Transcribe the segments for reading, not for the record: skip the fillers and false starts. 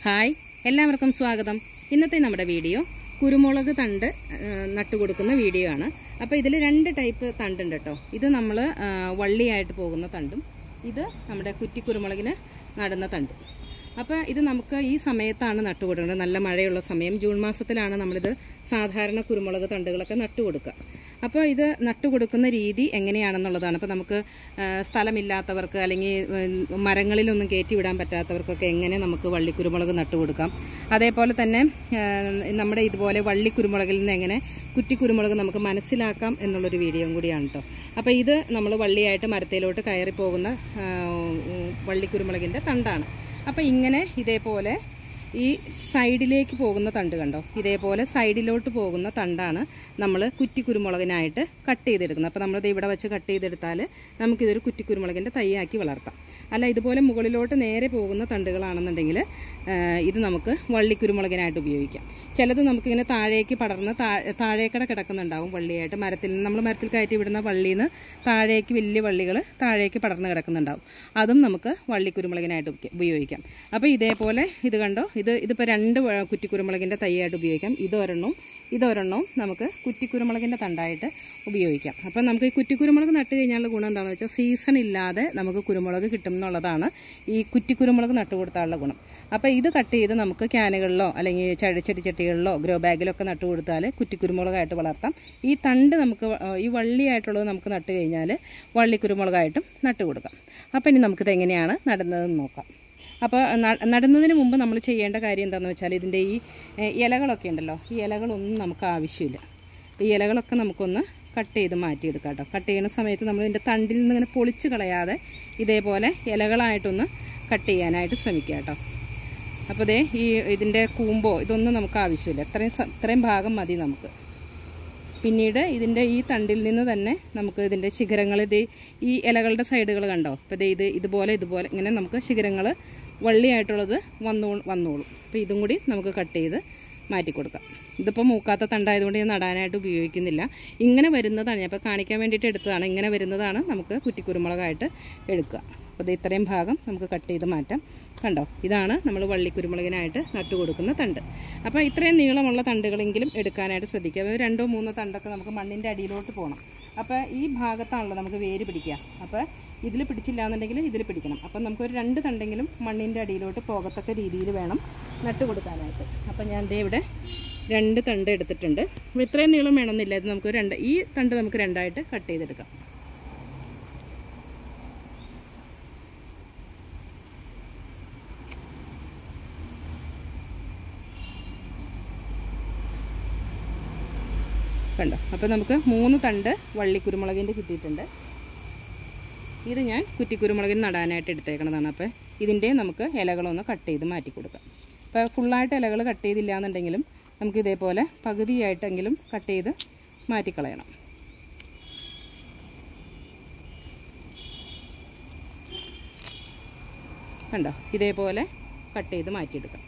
Hi, എല്ലാവർക്കും സ്വാഗതം. ഇന്നത്തെ നമ്മുടെ വീഡിയോ കുരുമുളക് തണ്ട് നട്ടുകൊടുക്കുന്ന വീഡിയോ ആണ്. അപ്പോൾ ഇതിൽ രണ്ട് ടൈപ്പ് തണ്ടുണ്ട് കേട്ടോ. ഇത് നമ്മൾ വള്ളിയായിട്ട് പോകുന്ന തണ്ടും ഇത് നമ്മുടെ കുറ്റിക്കുരുമുളകിന് നടുന്ന തണ്ടും. അപ്പോൾ ഇത് നമുക്ക് ഈ സമയത്താണ് നട്ടുകൊടുക്കുന്നത്. നല്ല മഴയുള്ള സമയം ജൂൺ മാസത്തിലാണ് നമ്മളിത് സാധാരണ കുരുമുളക് തണ്ടുകളൊക്കെ നട്ടുകൊടുക്കുക. അപ്പോൾ ഇത് നട്ടുകൊടുക്കുന്ന രീതി എങ്ങനെയാണെന്നുള്ളതാണ്. അപ്പോൾ നമുക്ക് സ്ഥലമില്ലാത്തവർക്ക് അല്ലെങ്കിൽ മരങ്ങളിലൊന്നും കയറ്റി വിടാൻ പറ്റാത്തവർക്കൊക്കെ എങ്ങനെ നമുക്ക് വള്ളിക്കുരുമുളക് നട്ടുകൊടുക്കാം, അതേപോലെ തന്നെ നമ്മുടെ ഇതുപോലെ വള്ളിക്കുരുമുളകിൽ നിന്ന് എങ്ങനെ കുറ്റിക്കുരുമുളക് നമുക്ക് മനസ്സിലാക്കാം എന്നുള്ളൊരു വീഡിയോയും കൂടിയാണ് കേട്ടോ. അപ്പോൾ ഇത് നമ്മൾ വള്ളിയായിട്ട് മരത്തിലോട്ട് കയറി പോകുന്ന വള്ളിക്കുരുമുളകിൻ്റെ തണ്ടാണ്. അപ്പോൾ ഇങ്ങനെ ഇതേപോലെ ഈ സൈഡിലേക്ക് പോകുന്ന തണ്ട് കണ്ടോ, ഇതേപോലെ സൈഡിലോട്ട് പോകുന്ന തണ്ടാണ് നമ്മൾ കുറ്റിക്കുരുമുളകിനായിട്ട് കട്ട് ചെയ്തെടുക്കുന്നത്. അപ്പോൾ നമ്മളിത് ഇവിടെ വെച്ച് കട്ട് ചെയ്തെടുത്താൽ നമുക്കിതൊരു കുറ്റിക്കുരുമുളകിൻ്റെ തൈയാക്കി വളർത്താം. അല്ല, ഇതുപോലെ മുകളിലോട്ട് നേരെ പോകുന്ന തണ്ടുകളാണെന്നുണ്ടെങ്കിൽ ഇത് നമുക്ക് വള്ളിക്കുരുമുളകിനായിട്ട് ഉപയോഗിക്കാം. ചിലത് നമുക്കിങ്ങനെ താഴേക്ക് പടർന്ന് താഴേക്കട കിടക്കുന്നുണ്ടാവും വള്ളിയായിട്ട്. നമ്മൾ മരത്തിൽ കയറ്റി വിടുന്ന വള്ളിയിൽ നിന്ന് താഴേക്ക് വലിയ വള്ളികൾ താഴേക്ക് പടർന്ന് കിടക്കുന്നുണ്ടാവും. അതും നമുക്ക് വള്ളിക്കുരുമുളകിനായിട്ട് ഉപയോഗിക്കാം. അപ്പോൾ ഇതേപോലെ ഇത് കണ്ടോ, ഇതിപ്പോൾ രണ്ട് കുറ്റിക്കുരുമുളകിൻ്റെ തൈയായിട്ട് ഉപയോഗിക്കാം. ഇതൊരെണ്ണവും നമുക്ക് കുറ്റിക്കുരുമുളകിൻ്റെ തണ്ടായിട്ട് ഉപയോഗിക്കാം. അപ്പം നമുക്ക് ഈ കുറ്റിക്കുരുമുളക് നട്ട് കഴിഞ്ഞാലുള്ള ഗുണം എന്താണെന്ന് വെച്ചാൽ സീസൺ ഇല്ലാതെ നമുക്ക് കുരുമുളക് കിട്ടും എന്നുള്ളതാണ് ഈ കുറ്റിക്കുരുമുളക് നട്ട് കൊടുത്താലുള്ള ഗുണം. അപ്പോൾ ഇത് കട്ട് ചെയ്ത് നമുക്ക് ക്യാനുകളിലോ അല്ലെങ്കിൽ ചെടിച്ചട്ടികളിലോ ഗ്രോ ബാഗിലൊക്കെ നട്ട് കൊടുത്താൽ കുറ്റിക്കുരുമുളകായിട്ട് വളർത്താം. ഈ തണ്ട് നമുക്ക് ഈ വള്ളിയായിട്ടുള്ളത് നമുക്ക് നട്ട് കഴിഞ്ഞാൽ വള്ളിക്കുരുമുളകായിട്ടും നട്ട് കൊടുക്കാം. അപ്പോൾ ഇനി നമുക്കിത് എങ്ങനെയാണ് നടുന്നതെന്ന് നോക്കാം. അപ്പോൾ നടുന്നതിന് മുമ്പ് നമ്മൾ ചെയ്യേണ്ട കാര്യം എന്താണെന്ന് വെച്ചാൽ ഇതിൻ്റെ ഈ ഇലകളൊക്കെ ഉണ്ടല്ലോ, ഈ ഇലകളൊന്നും നമുക്ക് ആവശ്യമില്ല. ഈ ഇലകളൊക്കെ നമുക്കൊന്ന് കട്ട് ചെയ്ത് മാറ്റിയെടുക്കാം കേട്ടോ. കട്ട് ചെയ്യുന്ന സമയത്ത് നമ്മൾ ഇതിൻ്റെ തണ്ടിൽ നിന്ന് ഇങ്ങനെ പൊളിച്ച് കളയാതെ ഇതേപോലെ ഇലകളായിട്ടൊന്ന് കട്ട് ചെയ്യാനായിട്ട് ശ്രമിക്കുക കേട്ടോ. അപ്പോൾ ഇതിൻ്റെ കൂമ്പോ ഇതൊന്നും നമുക്ക് ആവശ്യമില്ല. ഇത്രയും ഭാഗം മതി നമുക്ക്. പിന്നീട് ഇതിൻ്റെ ഈ തണ്ടിൽ നിന്ന് തന്നെ നമുക്ക് ഇതിൻ്റെ ശിഖരങ്ങൾ ഈ ഇലകളുടെ സൈഡുകൾ കണ്ടോ. അപ്പോൾ ഇതുപോലെ ഇങ്ങനെ നമുക്ക് ശിഖരങ്ങൾ വള്ളിയായിട്ടുള്ളത് വന്നോളും. അപ്പോൾ ഇതും കൂടി നമുക്ക് കട്ട് ചെയ്ത് മാറ്റി കൊടുക്കാം. ഇതിപ്പോൾ മൂക്കാത്ത തണ്ടായതുകൊണ്ട് ഞാൻ നടാനായിട്ട് ഉപയോഗിക്കുന്നില്ല. ഇങ്ങനെ വരുന്നതാണ് ഞാൻ ഇപ്പോൾ കാണിക്കാൻ വേണ്ടിയിട്ട് എടുത്തതാണ്. ഇങ്ങനെ വരുന്നതാണ് നമുക്ക് കുറ്റിക്കുരുമുളകായിട്ട് എടുക്കുക. അപ്പോൾ ഇത്രയും ഭാഗം നമുക്ക് കട്ട് ചെയ്ത് മാറ്റാം. കണ്ടോ, ഇതാണ് നമ്മൾ വള്ളിക്കുരുമുളകിനായിട്ട് നട്ടു കൊടുക്കുന്ന തണ്ട്. അപ്പോൾ ഇത്രയും നീളമുള്ള തണ്ടുകളെങ്കിലും എടുക്കാനായിട്ട് ശ്രദ്ധിക്കുക. 2-3 തണ്ടൊക്കെ നമുക്ക് മണ്ണിൻ്റെ അടിയിലോട്ട് പോകണം. അപ്പോൾ ഈ ഭാഗത്താണല്ലോ നമുക്ക് വേര് പിടിക്കുക. അപ്പോൾ ഇതിൽ പിടിച്ചില്ല എന്നുണ്ടെങ്കിൽ ഇതിൽ പിടിക്കണം. അപ്പം നമുക്കൊരു 2 തണ്ടെങ്കിലും മണ്ണിൻ്റെ അടിയിലോട്ട് പോകത്തക്ക രീതിയിൽ വേണം നട്ടു കൊടുക്കാനായിട്ട്. അപ്പം ഞാൻ ഇവിടെ 2 തണ്ട് എടുത്തിട്ടുണ്ട്. അപ്പോൾ ഇത്രയും നീളം വേണമെന്നില്ല. ഇത് നമുക്ക് ഈ തണ്ട് നമുക്ക് 2ആയിട്ട് കട്ട് ചെയ്തെടുക്കാം. കണ്ടോ, അപ്പോൾ നമുക്ക് 3 തണ്ട് വള്ളിക്കുരുമുളകിൻ്റെ കിട്ടിയിട്ടുണ്ട്. ഇത് ഞാൻ കുറ്റിക്കുരുമുളകിന് നടാനായിട്ട് എടുത്തേക്കണതാണ്. അപ്പോൾ ഇതിൻ്റെ നമുക്ക് ഇലകളൊന്ന് കട്ട് ചെയ്ത് മാറ്റി കൊടുക്കാം. അപ്പോൾ ഫുള്ളായിട്ട് ഇലകൾ കട്ട് ചെയ്തില്ല എന്നുണ്ടെങ്കിലും നമുക്ക് ഇതേപോലെ പകുതിയായിട്ടെങ്കിലും കട്ട് ചെയ്ത് മാറ്റിക്കളയണം. കണ്ടോ, ഇതേപോലെ കട്ട് ചെയ്ത് മാറ്റിയെടുക്കാം.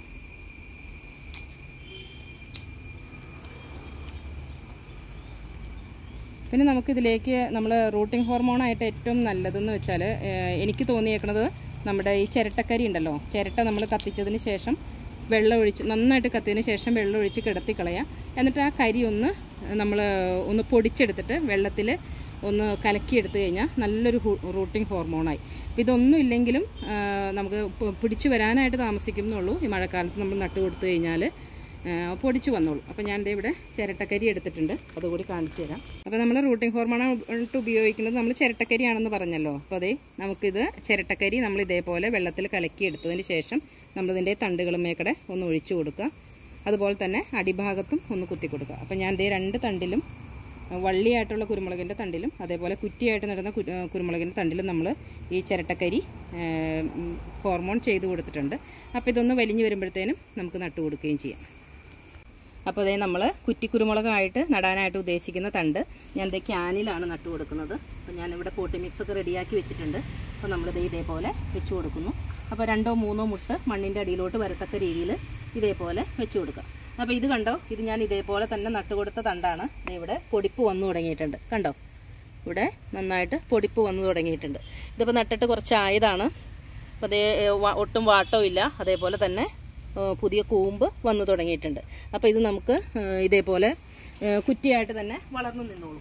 പിന്നെ നമുക്കിതിലേക്ക് നമ്മൾ റൂട്ടിംഗ് ഹോർമോണായിട്ട് ഏറ്റവും നല്ലതെന്ന് വെച്ചാൽ എനിക്ക് തോന്നിയേക്കണത് നമ്മുടെ ഈ ചിരട്ടക്കരി ഉണ്ടല്ലോ, ചിരട്ട നമ്മൾ കത്തിച്ചതിന് ശേഷം നന്നായിട്ട് കത്തിയതിന് ശേഷം വെള്ളം ഒഴിച്ച് കിടത്തിക്കളയാം. എന്നിട്ട് ആ കരി ഒന്ന് പൊടിച്ചെടുത്തിട്ട് വെള്ളത്തിൽ ഒന്ന് കലക്കിയെടുത്ത് കഴിഞ്ഞാൽ നല്ലൊരു റൂട്ടിംഗ് ഹോർമോണായി. ഇതൊന്നും ഇല്ലെങ്കിലും നമുക്ക് പിടിച്ചു വരാനായിട്ട് താമസിക്കുന്നുള്ളൂ. ഈ മഴക്കാലത്ത് നമ്മൾ നട്ടു കൊടുത്തു കഴിഞ്ഞാൽ പൊടിച്ചു വന്നോളൂ. അപ്പോൾ ഞാൻ ഇവിടെ ചിരട്ടക്കരി എടുത്തിട്ടുണ്ട്, അതുകൂടി കാണിച്ചു തരാം. അപ്പോൾ നമ്മൾ റൂട്ടിംഗ് ഹോർമോണായിട്ട് ഉപയോഗിക്കുന്നത് നമ്മൾ ചിരട്ടക്കരിയാണെന്ന് പറഞ്ഞല്ലോ. അപ്പോൾ നമുക്കിത് ചിരട്ടക്കരി നമ്മൾ ഇതേപോലെ വെള്ളത്തിൽ കലക്കി എടുത്തതിന് ശേഷം നമ്മളിതിൻ്റെ തണ്ടുകളുമേക്കടെ ഒന്ന് ഒഴിച്ചു കൊടുക്കുക. അതുപോലെ തന്നെ അടിഭാഗത്തും ഒന്ന് കുത്തി കൊടുക്കുക. അപ്പോൾ ഞാൻ 2 തണ്ടിലും വള്ളിയായിട്ടുള്ള കുരുമുളകിൻ്റെ തണ്ടിലും അതേപോലെ കുറ്റിയായിട്ട് നടുന്ന കുരുമുളകിൻ്റെ തണ്ടിലും നമ്മൾ ഈ ചിരട്ടക്കരി ഹോർമോൺ ചെയ്ത് കൊടുത്തിട്ടുണ്ട്. അപ്പോൾ ഇതൊന്ന് വലിഞ്ഞു വരുമ്പോഴത്തേനും നമുക്ക് നട്ടു കൊടുക്കുകയും ചെയ്യാം. അപ്പോൾ നമ്മൾ കുറ്റിക്കുരുമുളകായിട്ട് നടാനായിട്ട് ഉദ്ദേശിക്കുന്ന തണ്ട് ഞാൻ ക്യാനിലാണ് നട്ടു കൊടുക്കുന്നത്. അപ്പോൾ ഞാനിവിടെ പോട്ടി മിക്സൊക്കെ റെഡിയാക്കി വെച്ചിട്ടുണ്ട്. അപ്പോൾ നമ്മളിത് ഇതേപോലെ വെച്ച് കൊടുക്കുന്നു. അപ്പോൾ 2-3 മുട്ട് മണ്ണിൻ്റെ അടിയിലോട്ട് വരത്തക്ക രീതിയിൽ ഇതേപോലെ വെച്ച് കൊടുക്കുക. അപ്പോൾ ഇത് കണ്ടോ, ഇത് ഞാൻ ഇതേപോലെ തന്നെ നട്ടുകൊടുത്ത തണ്ടാണ്. ഇവിടെ പൊടിപ്പ് വന്നു തുടങ്ങിയിട്ടുണ്ട്. കണ്ടോ, ഇവിടെ നന്നായിട്ട് പൊടിപ്പ് വന്നു തുടങ്ങിയിട്ടുണ്ട്. ഇതിപ്പോൾ നട്ടിട്ട് കുറച്ചായതാണ്. അപ്പോൾ അതേ ഒട്ടും വാട്ടവും ഇല്ല. അതേപോലെ തന്നെ പുതിയ കൂമ്പ് വന്നു തുടങ്ങിയിട്ടുണ്ട്. അപ്പോൾ ഇത് നമുക്ക് ഇതേപോലെ കുറ്റിയായിട്ട് തന്നെ വളർന്നു നിന്നോളും.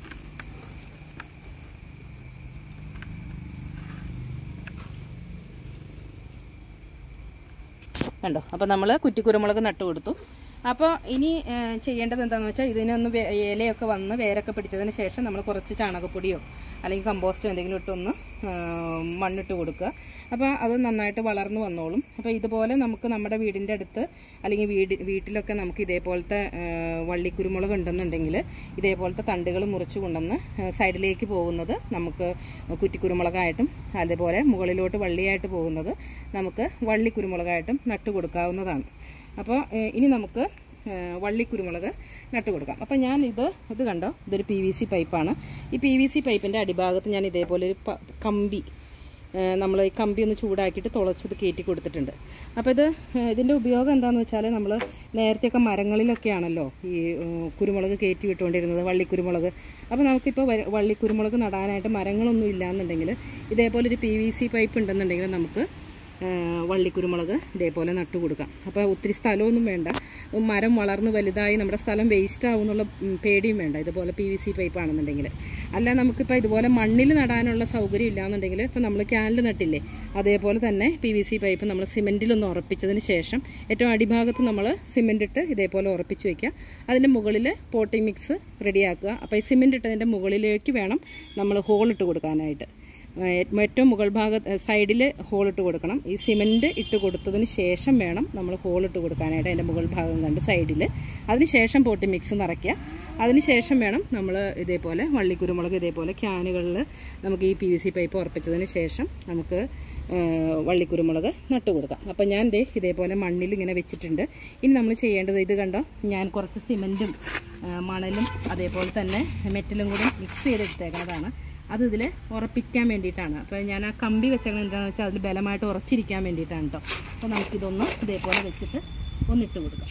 കണ്ടോ? അപ്പോൾ നമ്മൾ കുറ്റിക്കുരുമുളക് നട്ടു കൊടുത്തു. അപ്പോൾ ഇനി ചെയ്യേണ്ടത് എന്താണെന്ന് വെച്ചാൽ ഇതിനൊന്ന് ഇലയൊക്കെ വന്ന് വേരൊക്കെ പിടിച്ചതിന് ശേഷം നമ്മൾ കുറച്ച് ചാണകപ്പൊടിയോ അല്ലെങ്കിൽ കമ്പോസ്റ്റോ എന്തെങ്കിലും ഇട്ടൊന്ന് മണ്ണിട്ട് കൊടുക്കുക. അപ്പോൾ അത് നന്നായിട്ട് വളർന്നു വന്നോളും. അപ്പോൾ ഇതുപോലെ നമുക്ക് നമ്മുടെ വീടിൻ്റെ അടുത്ത് അല്ലെങ്കിൽ വീട്ടിലൊക്കെ നമുക്ക് ഇതേപോലത്തെ വള്ളിക്കുരുമുളക് ഉണ്ടെന്നുണ്ടെങ്കിൽ ഇതേപോലത്തെ തണ്ടുകൾ മുറിച്ച് കൊണ്ടുവന്ന് സൈഡിലേക്ക് പോകുന്നത് നമുക്ക് കുറ്റിക്കുരുമുളകായിട്ടും അതേപോലെ മുകളിലോട്ട് വള്ളിയായിട്ട് പോകുന്നത് നമുക്ക് വള്ളിക്കുരുമുളകായിട്ടും നട്ടു കൊടുക്കാവുന്നതാണ്. അപ്പോൾ ഇനി നമുക്ക് വള്ളിക്കുരുമുളക് നട്ടു കൊടുക്കാം. അപ്പോൾ ഞാൻ ഇത് കണ്ടോ, ഇതൊരു PVC പൈപ്പാണ്. ഈ PVC പൈപ്പിൻ്റെ അടിഭാഗത്ത് ഞാൻ ഇതേപോലെ ഒരു കമ്പി, നമ്മൾ ഈ കമ്പി ഒന്ന് ചൂടാക്കിയിട്ട് തുളച്ചത് കയറ്റി കൊടുത്തിട്ടുണ്ട്. അപ്പോൾ ഇതിൻ്റെ ഉപയോഗം എന്താണെന്ന് വെച്ചാൽ നമ്മൾ നേരത്തെയൊക്കെ മരങ്ങളിലൊക്കെയാണല്ലോ ഈ കുരുമുളക് കയറ്റി വിട്ടുകൊണ്ടിരുന്നത്, വള്ളിക്കുരുമുളക്. അപ്പോൾ നമുക്കിപ്പോൾ വള്ളിക്കുരുമുളക് നടാനായിട്ട് മരങ്ങളൊന്നും ഇല്ലയെന്നുണ്ടെങ്കിൽ ഇതേപോലെ ഒരു PVC പൈപ്പ് ഉണ്ടെന്നുണ്ടെങ്കിൽ നമുക്ക് വള്ളിക്കുരുമുളക് ഇതേപോലെ നട്ടു കൊടുക്കാം. അപ്പോൾ ഒത്തിരി സ്ഥലമൊന്നും വേണ്ട, മരം വളർന്ന് വലുതായി നമ്മുടെ സ്ഥലം വേസ്റ്റ് ആവും എന്നുള്ള പേടിയും വേണ്ട ഇതുപോലെ PVC പൈപ്പ് ആണെന്നുണ്ടെങ്കിൽ. അല്ല നമുക്കിപ്പോൾ ഇതുപോലെ മണ്ണിൽ നടാനുള്ള സൗകര്യം ഇല്ലയെന്നുണ്ടെങ്കിൽ ഇപ്പോൾ നമ്മൾ ക്യാനിൽ നട്ടില്ലേ അതേപോലെ തന്നെ PVC പൈപ്പ് നമ്മൾ സിമെൻറ്റിലൊന്ന് ഉറപ്പിച്ചതിന് ശേഷം ഏറ്റവും അടിഭാഗത്ത് നമ്മൾ സിമെൻറ്റ് ഇട്ട് ഇതേപോലെ ഉറപ്പിച്ച് വയ്ക്കുക. അതിൻ്റെ മുകളിൽ പോട്ടിംഗ് മിക്സ് റെഡിയാക്കുക. അപ്പോൾ ഈ സിമെൻറ്റ് ഇട്ടതിൻ്റെ മുകളിലേക്ക് വേണം നമ്മൾ ഹോളിട്ട് കൊടുക്കാനായിട്ട്. ഏറ്റവും മുകൾ സൈഡിൽ ഹോളിട്ട് കൊടുക്കണം. ഈ സിമെൻറ്റ് ഇട്ട് കൊടുത്തതിന് ശേഷം വേണം നമ്മൾ ഹോളിട്ട് കൊടുക്കാനായിട്ട് അതിൻ്റെ മുകൾ ഭാഗം കണ്ട് സൈഡിൽ. അതിന് ശേഷം പോട്ടി മിക്സ് നിറയ്ക്കുക. അതിന് ശേഷം വേണം നമ്മൾ ഇതേപോലെ വള്ളിക്കുരുമുളക് ഇതേപോലെ ക്യാനുകളിൽ നമുക്ക് ഈ PVC പൈപ്പ് ഉറപ്പിച്ചതിന് ശേഷം നമുക്ക് വള്ളിക്കുരുമുളക് നട്ടു കൊടുക്കാം. അപ്പോൾ ഞാൻ ഇതേപോലെ മണ്ണിൽ ഇങ്ങനെ വെച്ചിട്ടുണ്ട്. ഇനി നമ്മൾ ചെയ്യേണ്ടത് ഇത് കണ്ടോ, ഞാൻ കുറച്ച് സിമെൻറ്റും മണലും അതേപോലെ തന്നെ മെറ്റലും കൂടി മിക്സ് ചെയ്തെടുത്തേക്കുന്നതാണ്. അത് ഇതിൽ ഉറപ്പിക്കാൻ വേണ്ടിയിട്ടാണ്. അപ്പോൾ ഞാൻ ആ കമ്പി വെച്ചേക്കുന്നത് എന്താണെന്ന് വെച്ചാൽ അതിൽ ബലമായിട്ട് ഉറച്ചിരിക്കാൻ വേണ്ടിയിട്ടാണ് കേട്ടോ. അപ്പോൾ നമുക്കിതൊന്ന് ഇതേപോലെ വെച്ചിട്ട് ഒന്നിട്ട് കൊടുക്കാം.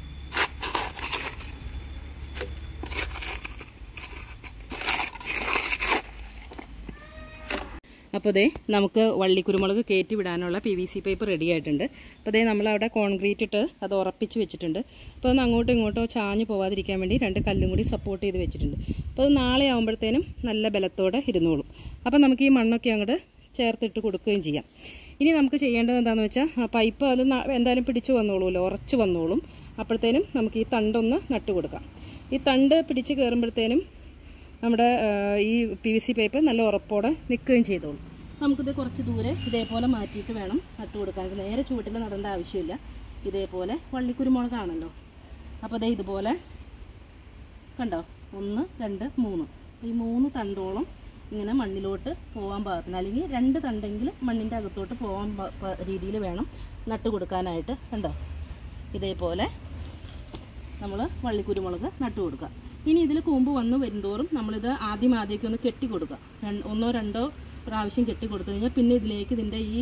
അപ്പോൾ നമുക്ക് വള്ളിക്കുരുമുളക് കയറ്റി വിടാനുള്ള PVC പൈപ്പ് റെഡി ആയിട്ടുണ്ട്. അപ്പോൾ നമ്മളവിടെ കോൺക്രീറ്റ് ഇട്ട് അത് ഉറപ്പിച്ച് വെച്ചിട്ടുണ്ട്. അപ്പോൾ ഒന്ന് അങ്ങോട്ടോ ഇങ്ങോട്ടോ ചാഞ്ഞു പോവാതിരിക്കാൻ വേണ്ടി 2 കല്ലും കൂടി സപ്പോർട്ട് ചെയ്ത് വെച്ചിട്ടുണ്ട്. അപ്പോൾ അത് നാളെ ആകുമ്പോഴത്തേനും നല്ല ബലത്തോടെ ഇരുന്നോളും. അപ്പോൾ നമുക്ക് ഈ മണ്ണൊക്കെ അങ്ങോട്ട് ചേർത്തിട്ട് കൊടുക്കുകയും ചെയ്യാം. ഇനി നമുക്ക് ചെയ്യേണ്ടത് എന്താണെന്ന് വെച്ചാൽ ആ പൈപ്പ് അത് എന്തായാലും പിടിച്ചു വന്നോളൂല്ലോ, ഉറച്ച് വന്നോളും. അപ്പോഴത്തേനും നമുക്ക് ഈ തണ്ടൊന്ന് നട്ടു കൊടുക്കാം. ഈ തണ്ട് പിടിച്ച് കയറുമ്പോഴത്തേനും നമ്മുടെ ഈ PVC പൈപ്പ് നല്ല ഉറപ്പോടെ നിൽക്കുകയും ചെയ്തോളും. നമുക്കിത് കുറച്ച് ദൂരെ ഇതേപോലെ മാറ്റിയിട്ട് വേണം നട്ടു കൊടുക്കാൻ. നേരെ ചുവട്ടിൽ നടേണ്ട ആവശ്യമില്ല. ഇതേപോലെ വള്ളിക്കുരുമുളകാണല്ലോ. അപ്പോൾ ഇതുപോലെ കണ്ടോ, 1 2 3 ഈ 3 തണ്ടോളം ഇങ്ങനെ മണ്ണിലോട്ട് പോകാൻ പാകത്തിന്, അല്ലെങ്കിൽ 2 തണ്ടെങ്കിലും മണ്ണിൻ്റെ അകത്തോട്ട് പോകാൻ രീതിയിൽ വേണം നട്ടു കൊടുക്കാനായിട്ട്. കണ്ടോ, ഇതേപോലെ നമ്മൾ വള്ളിക്കുരുമുളക് നട്ടു കൊടുക്കുക. ഇനി ഇതിൽ കൂമ്പ് വന്ന് വരുന്തോറും നമ്മളിത് ആദ്യമൊക്കെ ഒന്ന് കെട്ടി കൊടുക്കുക. 1 2 പ്രാവശ്യം കെട്ടി കൊടുത്തു കഴിഞ്ഞാൽ പിന്നെ ഇതിലേക്ക് ഇതിൻ്റെ ഈ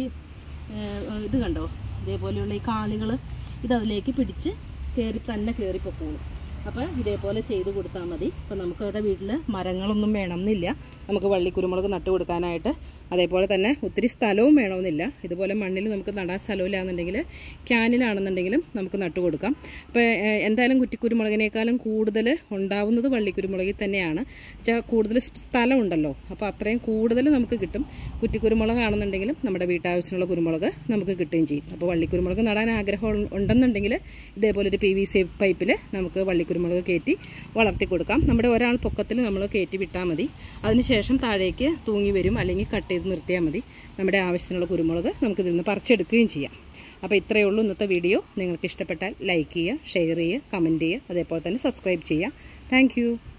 ഇത് കണ്ടോ, ഇതേപോലെയുള്ള ഈ കാലുകൾ ഇതതിലേക്ക് പിടിച്ച് കയറിപ്പൊക്കോളും. അപ്പോൾ ഇതേപോലെ ചെയ്ത് കൊടുത്താൽ മതി. അപ്പോൾ നമുക്കവിടെ വീട്ടിൽ മരങ്ങളൊന്നും വേണമെന്നില്ല നമുക്ക് വള്ളിക്കുരുമുളക് നട്ടു കൊടുക്കാനായിട്ട്. അതേപോലെ തന്നെ ഒത്തിരി സ്ഥലവും വേണമെന്നില്ല. ഇതുപോലെ മണ്ണിൽ നമുക്ക് നടാൻ സ്ഥലമില്ലാന്നുണ്ടെങ്കിൽ ക്യാനിലാണെന്നുണ്ടെങ്കിലും നമുക്ക് നട്ടു കൊടുക്കാം. അപ്പോൾ എന്തായാലും കുറ്റിക്കുരുമുളകിനേക്കാളും കൂടുതൽ ഉണ്ടാവുന്നത് വള്ളിക്കുരുമുളകിൽ തന്നെയാണ്. കൂടുതൽ സ്ഥലമുണ്ടല്ലോ, അപ്പോൾ അത്രയും കൂടുതൽ നമുക്ക് കിട്ടും. കുറ്റിക്കുരുമുളകാണെന്നുണ്ടെങ്കിലും നമ്മുടെ വീട്ടാവശ്യത്തിനുള്ള കുരുമുളക് നമുക്ക് കിട്ടുകയും ചെയ്യും. അപ്പോൾ വള്ളിക്കുരുമുളക് നടാൻ ആഗ്രഹം ഉണ്ടെന്നുണ്ടെങ്കിൽ ഇതേപോലെ ഒരു PVC പൈപ്പിൽ നമുക്ക് വള്ളിക്കുരുമുളക് കയറ്റി വളർത്തി കൊടുക്കാം. നമ്മുടെ ഒരാൾ പൊക്കത്തിൽ നമ്മൾ കയറ്റി വിട്ടാൽ മതി. അതിനുശേഷം താഴേക്ക് തൂങ്ങി വരും, അല്ലെങ്കിൽ കട്ട് ചെയ്ത് നിർത്തിയാൽ മതി. നമ്മുടെ ആവശ്യത്തിനുള്ള കുരുമുളക് നമുക്കിതിൽ നിന്ന് പറിച്ചെടുക്കുകയും ചെയ്യാം. അപ്പോൾ ഇത്രയേ ഉള്ളൂ ഇന്നത്തെ വീഡിയോ. നിങ്ങൾക്ക് ഇഷ്ടപ്പെട്ടാൽ ലൈക്ക് ചെയ്യുക, ഷെയർ ചെയ്യുക, കമൻറ്റ് ചെയ്യുക, അതേപോലെ തന്നെ സബ്സ്ക്രൈബ് ചെയ്യുക. താങ്ക്